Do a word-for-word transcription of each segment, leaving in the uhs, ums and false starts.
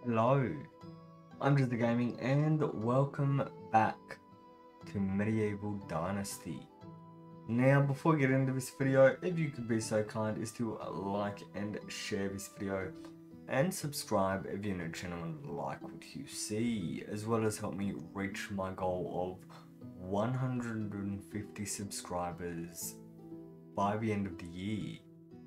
Hello, I'm Just the Gaming and welcome back to Medieval Dynasty. Now, before we get into this video, if you could be so kind as to like and share this video and subscribe if you're new to the channel and like what you see, as well as help me reach my goal of one hundred fifty subscribers by the end of the year.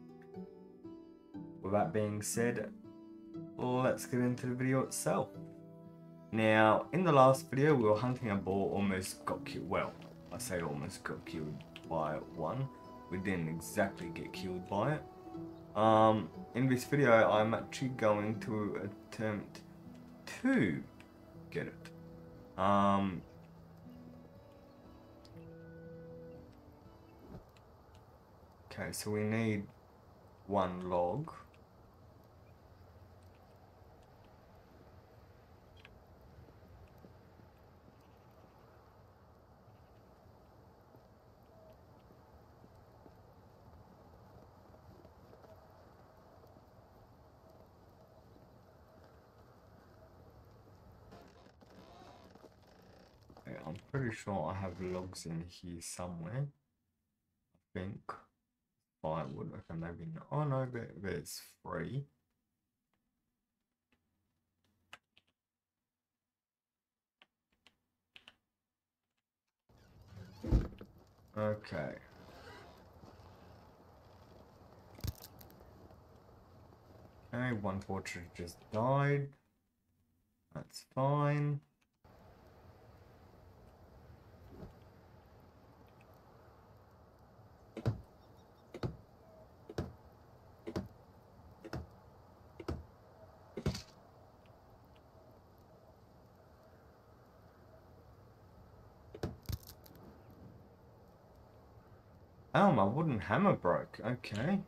With that being said, let's get into the video itself. Now, in the last video, we were hunting a boar, almost got killed. Well, I say almost got killed by one. We didn't exactly get killed by it. Um, in this video, I'm actually going to attempt to get it. Um, okay, so we need one log. I'm pretty sure I have logs in here somewhere. I think. Firewood, okay, maybe not. Oh no, there, there's three. Okay. Okay, one portrait just died. That's fine. Oh, my wooden hammer broke. Okay.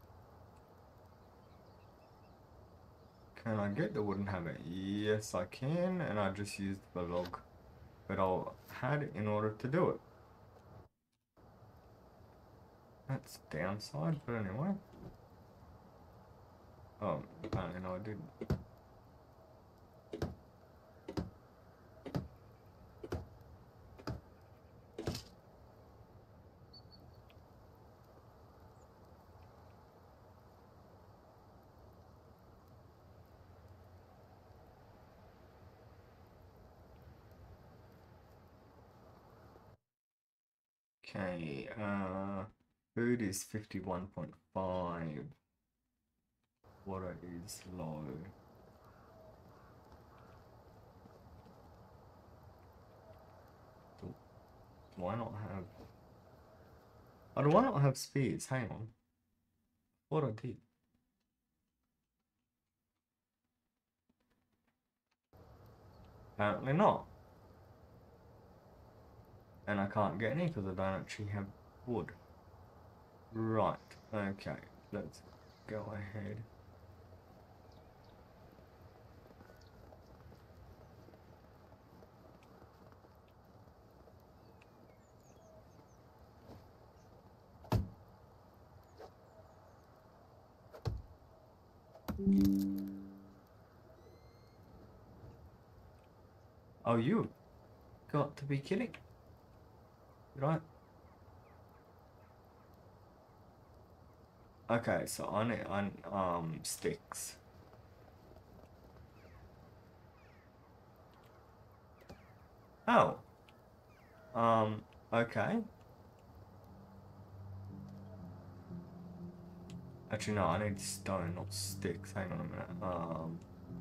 Can I get the wooden hammer? Yes, I can, and I just used the log that I had in order to do it. That's downside, but anyway. Oh, apparently no, I didn't. Okay, uh, food is fifty-one point five. Water is low. Why not have... Oh, do I not have spears? Hang on. What I did. Apparently not. And I can't get any because I don't actually have wood. Right, okay, let's go ahead. Oh, you got to be kidding. Right. Okay, so I need on um sticks. Oh. Um, okay. Actually no, I need stone, not sticks. Hang on a minute. Um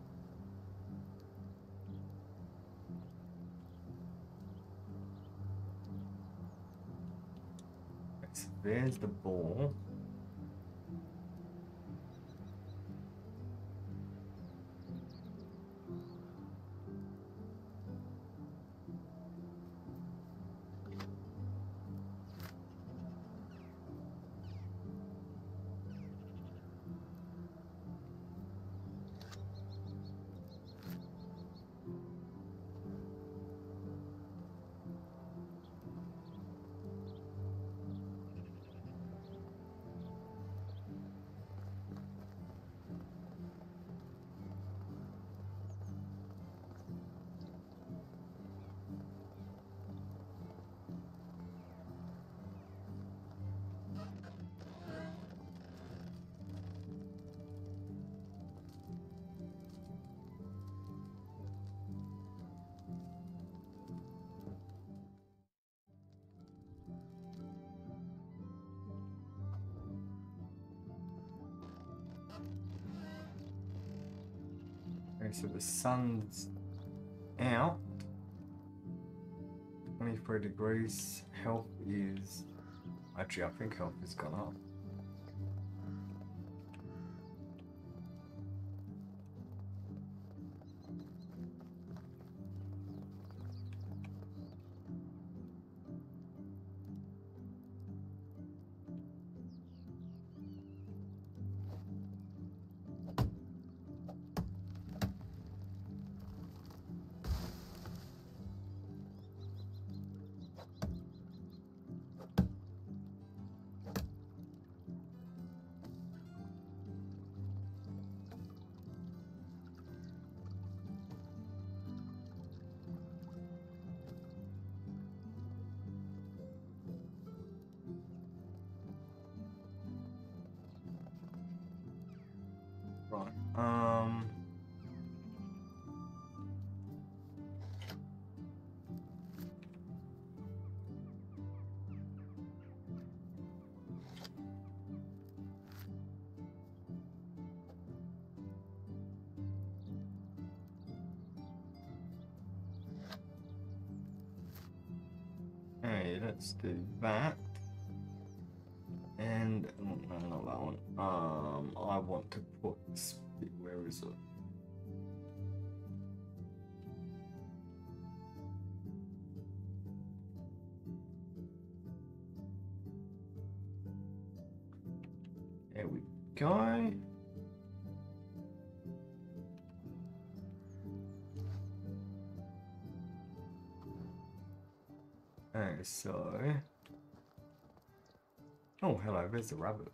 okay, so there's the ball. Okay, so the sun's out. twenty-three degrees. Health is... Actually, I think health has gone up. Right. Um. Hey, let's do that. And oh, no, not that one. Um, I want to put speed. Where is it? There we go. Okay, so. Oh, hello, there's the rabbit.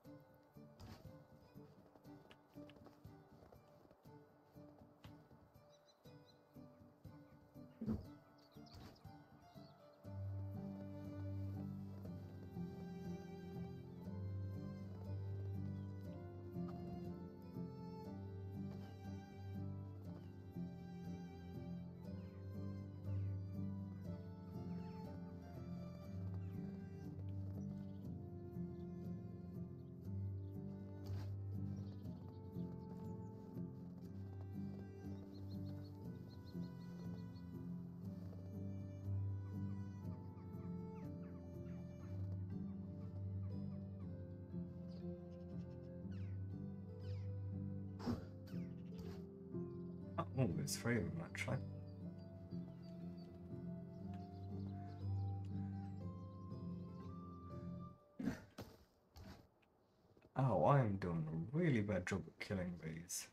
Oh, there's three of them actually. Oh, I am doing a really bad job at killing these.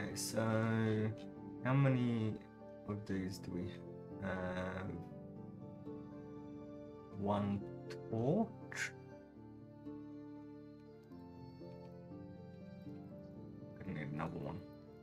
Okay, so how many of these do we have? One torch. Gonna need another one.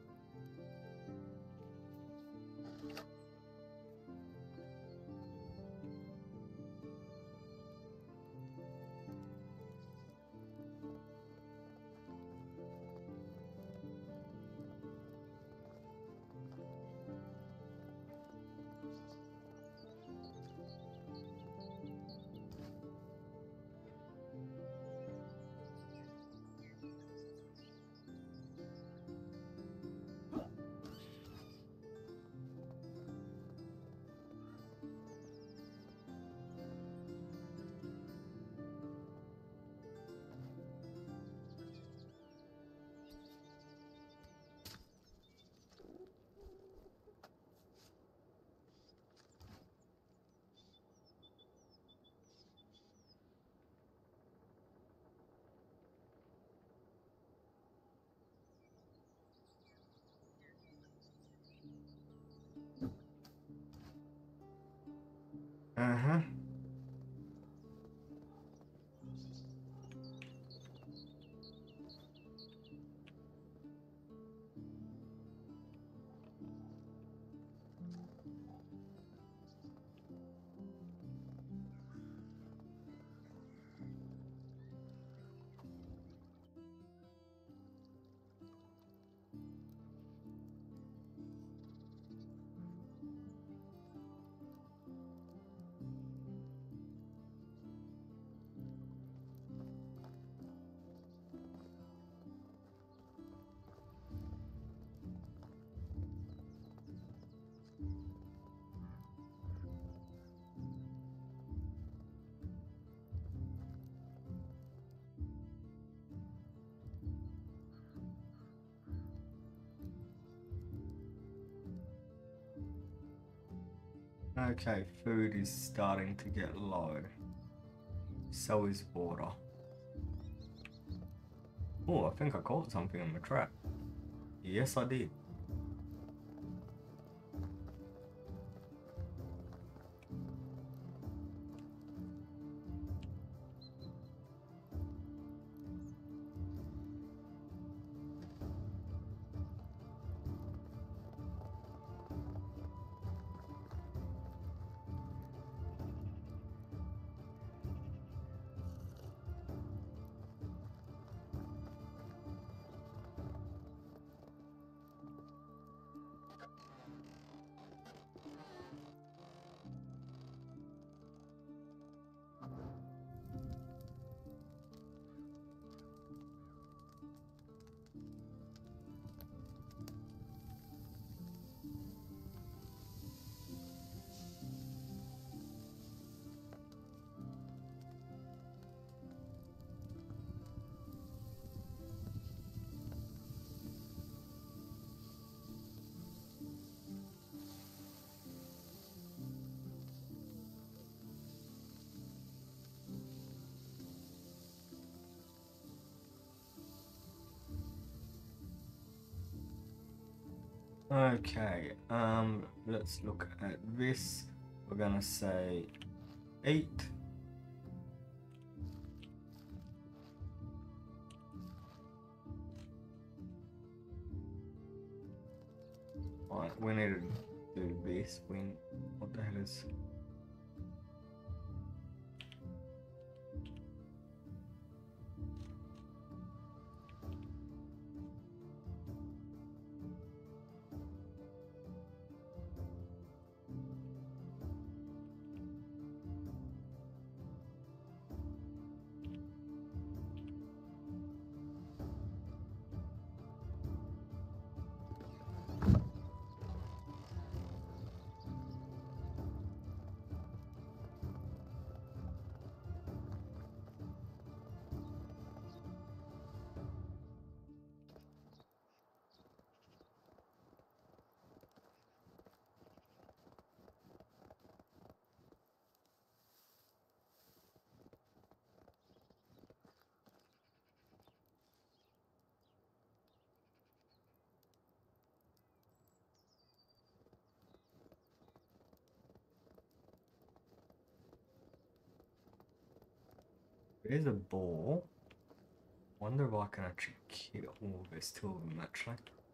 Uh-huh. Okay, food is starting to get low. So is water. Oh, I think I caught something in the trap. Yes, I did. Okay, um, let's look at this. We're gonna say eight. Alright, we need to do this. We, what the hell is... There's a ball. Wonder if I can actually kill. Oh, there's two of them actually.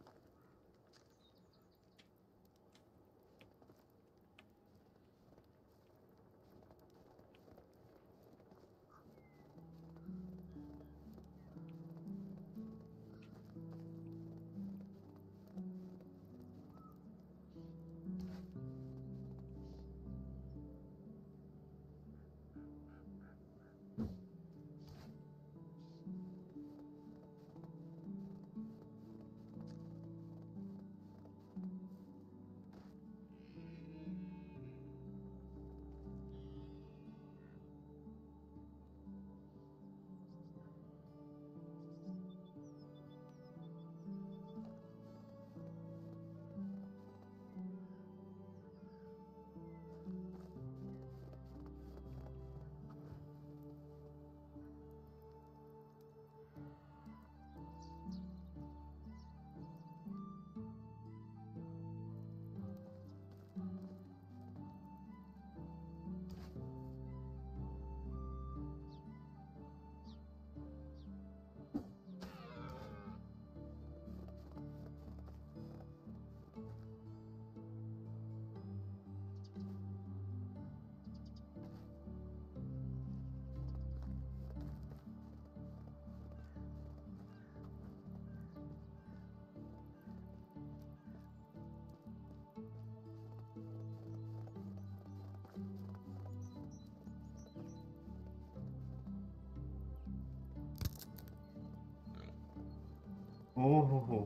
Oh,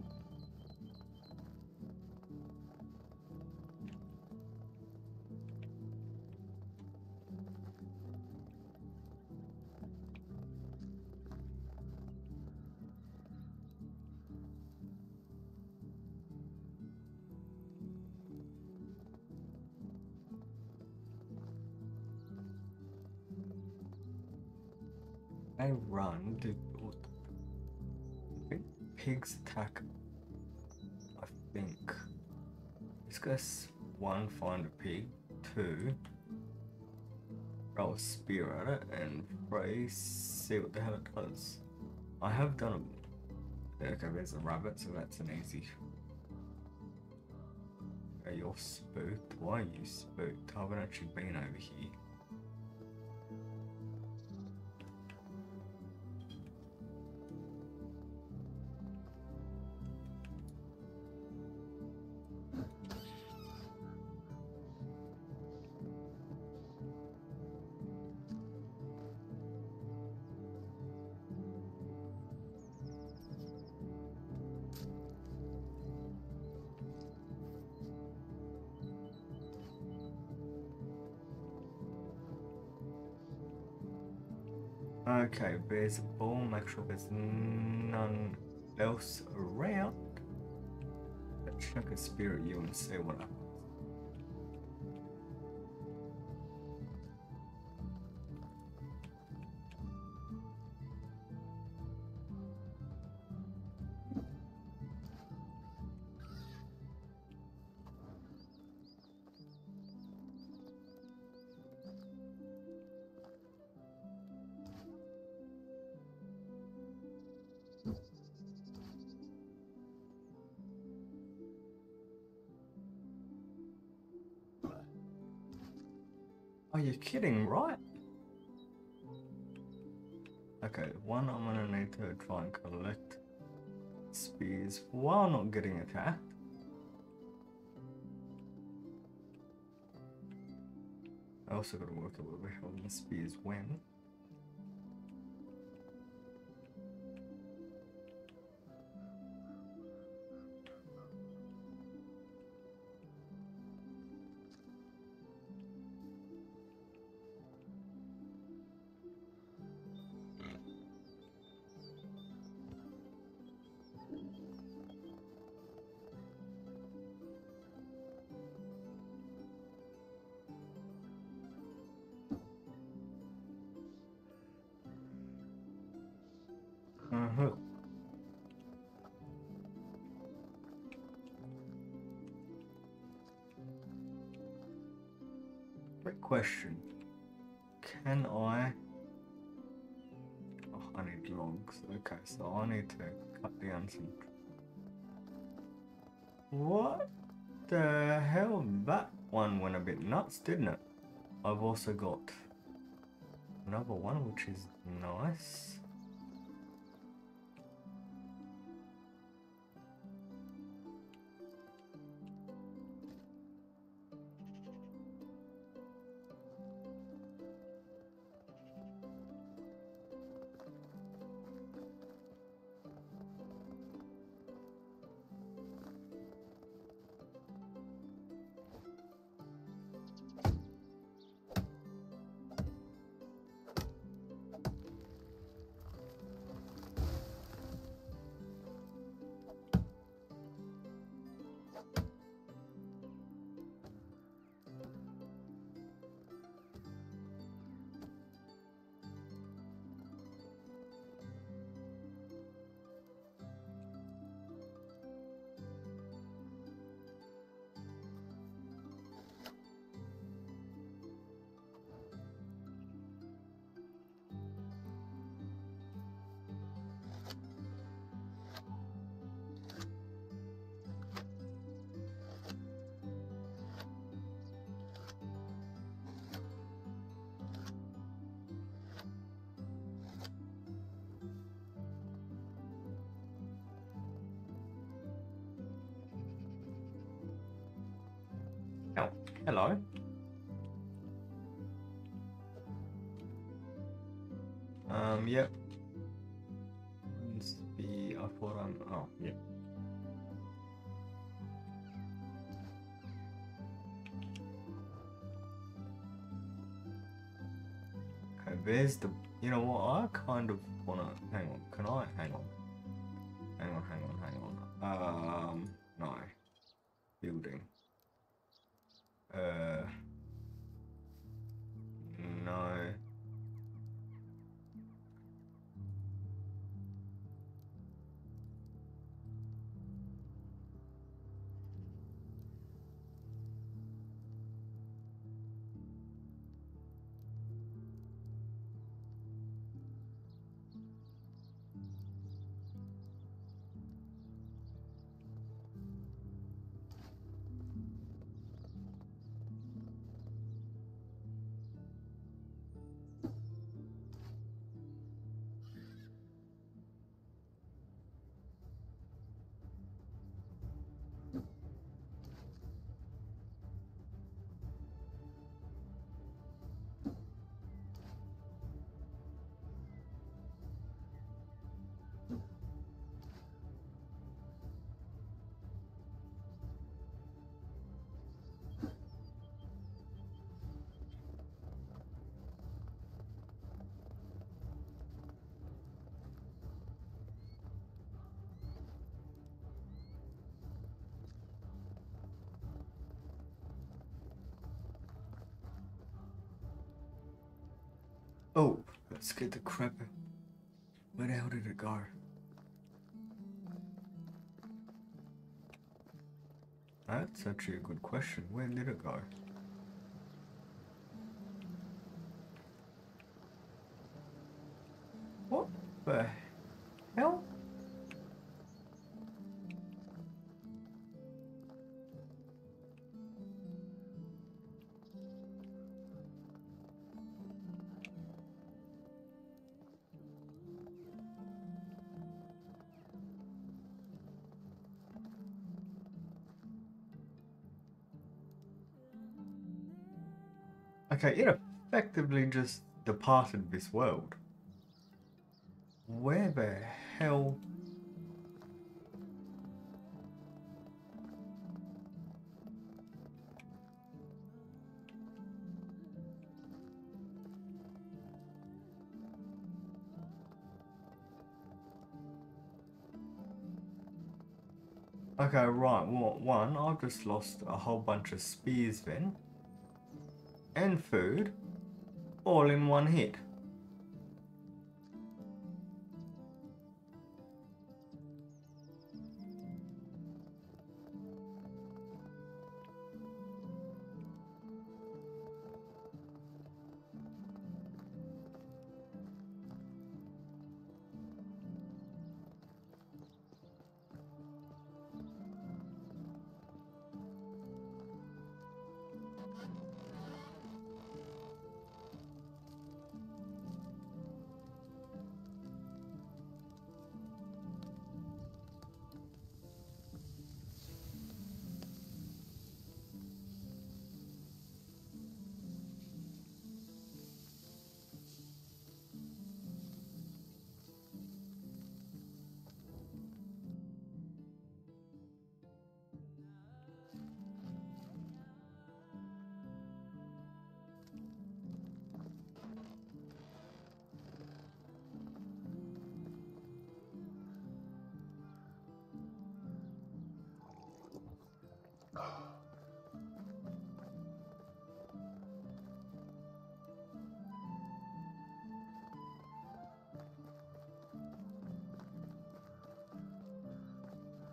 I run. Do I think pigs attack? I think. Let's go s- one, find a pig. Two, throw a spear at it, and three, see what the hell it does. I have done a. Okay, there's a rabbit, so that's an easy. Okay, you're spooked. Why are you spooked? I haven't actually been over here. Okay, there's a ball. Make sure there's none else around. Let's chuck a spear at you and see what happens. Are you kidding, right? Okay, one, I'm gonna need to try and collect spears while not getting attacked. I also gotta work out where the hell the spears went. Uh-huh. Great question. Can I I need logs. Okay, so I need to cut down some. What the hell? That one went a bit nuts, didn't it? I've also got another one, which is nice. Oh, hello. Um, yep. Must be, I thought I'm, oh, yeah. Okay, there's the, you know what, I kind of wanna, hang on, can I, hang on. Hang on, hang on, hang on. Um, no. Building. Uh, no. Oh, let's get the crap. Where the hell did it go? That's actually a good question. Where did it go? What the hell? Okay, it effectively just departed this world. Where the hell? Okay, right, well, one, I've just lost a whole bunch of spears then. And food. All in one hit.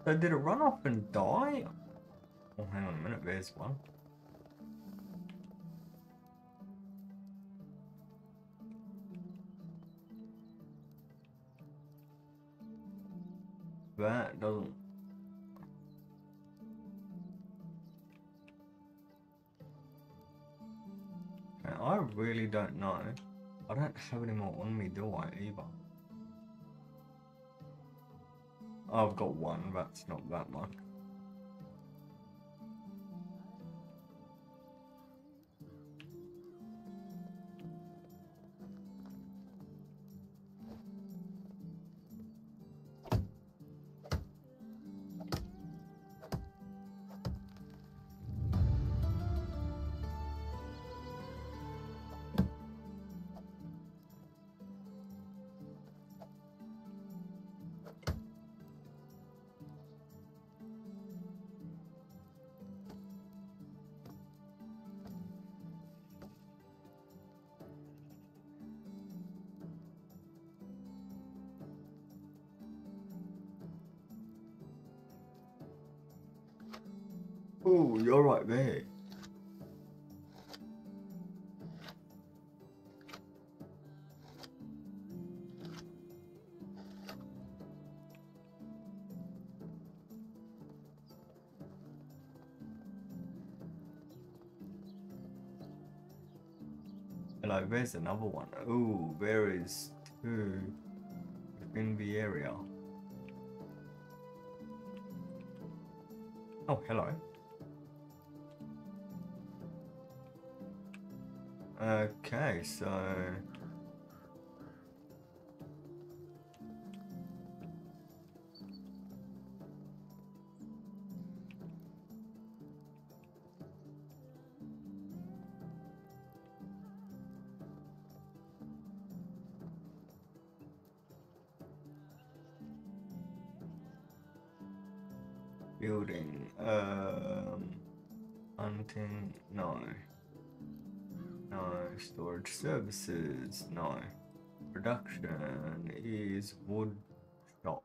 So did it run off and die? Oh, hang on a minute, there's one. That doesn't... Okay, I really don't know. I don't have any more on me, do I, either? I've got one, that's not that much. Oh, you're right there. Hello, there's another one. Oh, there is two in the area. Oh, hello. Okay, so... Building, um... hunting, no. No. Storage services, no. Production is wood shop.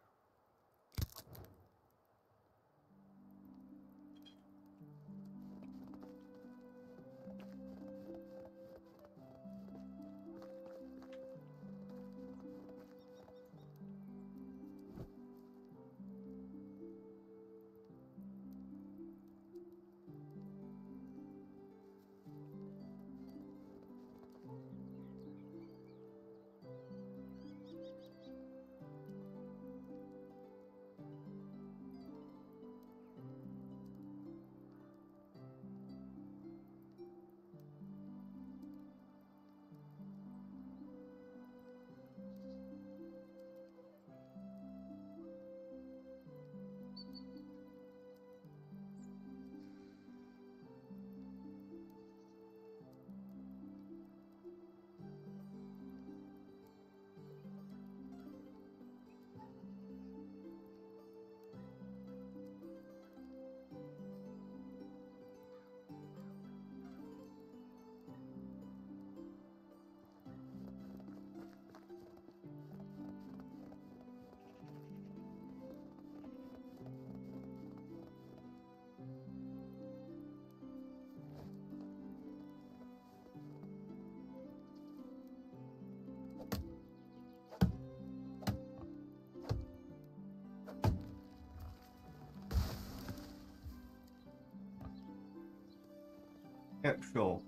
Yep, sure.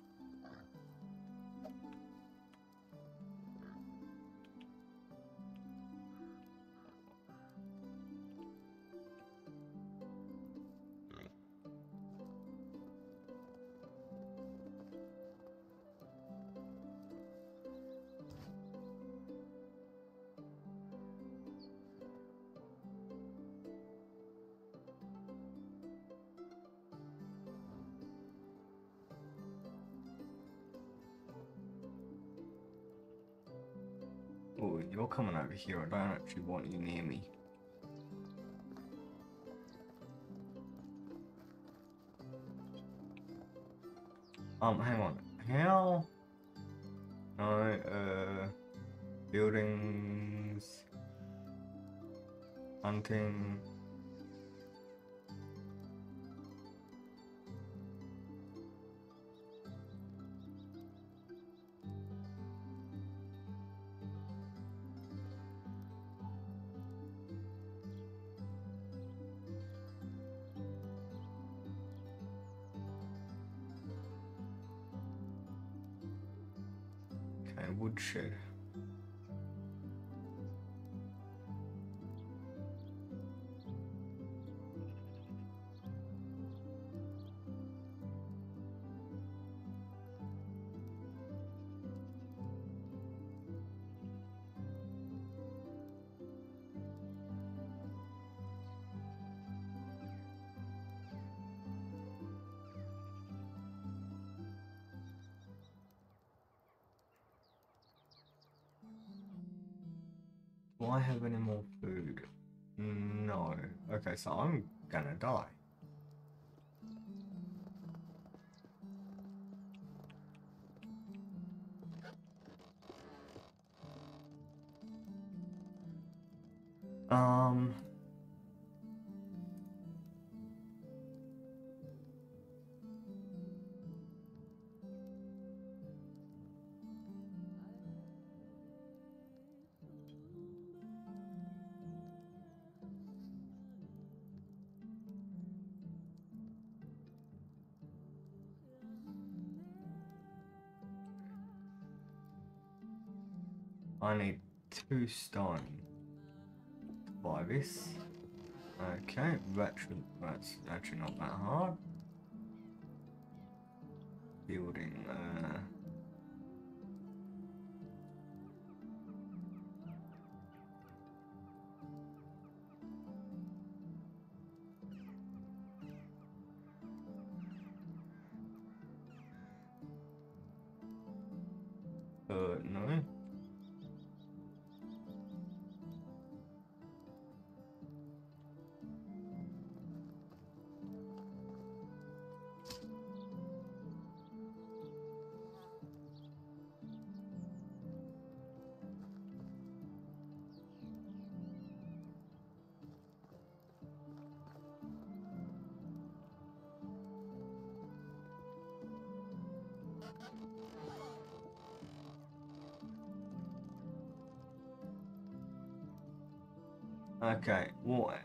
Oh, you're coming over here. I don't actually want you near me. Um, hang on. How? No, uh, buildings, hunting. Okay, woodshed. Do I have any more food? No. Okay, so I'm gonna die. Um... I need two stone to buy this. Okay, that should, that's actually not that hard. Building, uh... Uh, no. Okay, what?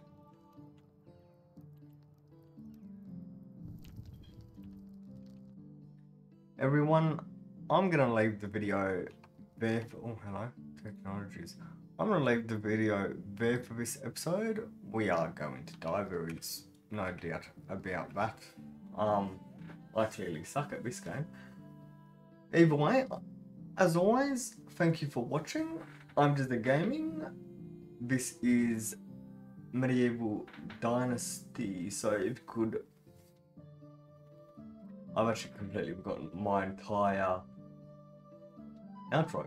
Everyone, I'm gonna leave the video there for, oh hello, technologies. I'm gonna leave the video there for this episode. We are going to die, there is no doubt about that. Um, I clearly suck at this game. Either way, as always, thank you for watching. I'm Just the Gaming. This is Medieval Dynasty, so it could... I've actually completely forgotten my entire outro.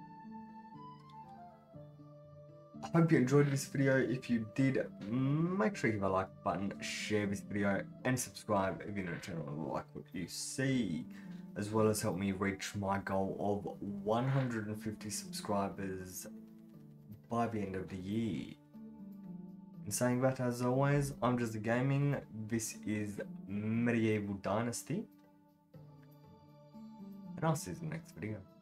I hope you enjoyed this video. If you did, make sure you hit the like button, share this video, and subscribe if you're not channel and like what you see, as well as help me reach my goal of one hundred fifty subscribers by the end of the year. In saying that, as always, I'm Just the Gaming. This is Medieval Dynasty. And I'll see you in the next video.